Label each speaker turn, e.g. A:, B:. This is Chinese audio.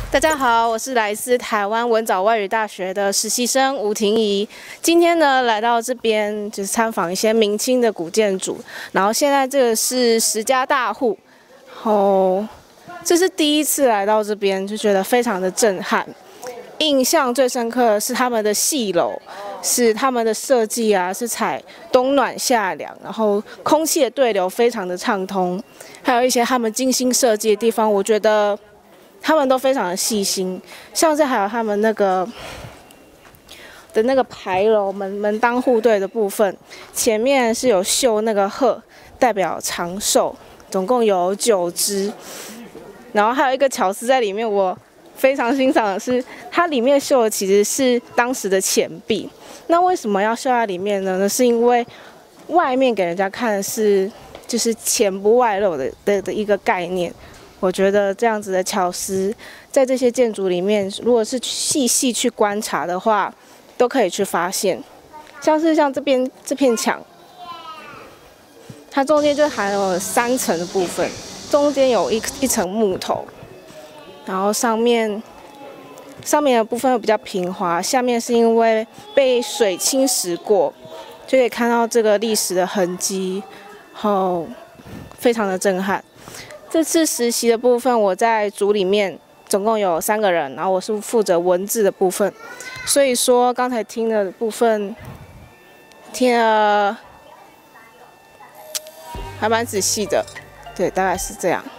A: 大家好，我是来自台湾文藻外语大学的实习生吴婷怡。今天呢，来到这边就是参访一些明清的古建筑。然后现在这个是10家大户，这是第一次来到这边，就觉得非常的震撼。印象最深刻的是他们的戏楼，是他们的设计啊，是采冬暖夏凉，然后空气的对流非常的畅通，还有一些他们精心设计的地方，我觉得他们都非常的细心，像是还有他们那个牌楼门当户对的部分，前面是有绣那个鹤，代表长寿，总共有9只，然后还有一个巧思在里面，我非常欣赏的是，它里面绣的其实是当时的钱币。那为什么要绣在里面呢？那是因为外面给人家看的是就是钱不外露的一个概念。我觉得这样子的巧思，在这些建筑里面，如果是细细去观察的话，都可以去发现。像这片墙，它中间就含有3层的部分，中间有一层木头。然后上面的部分会比较平滑，下面是因为被水侵蚀过，就可以看到这个历史的痕迹，非常的震撼。这次实习的部分，我在组里面总共有3个人，然后我是负责文字的部分，所以说刚才听的部分听了还蛮仔细的，对，大概是这样。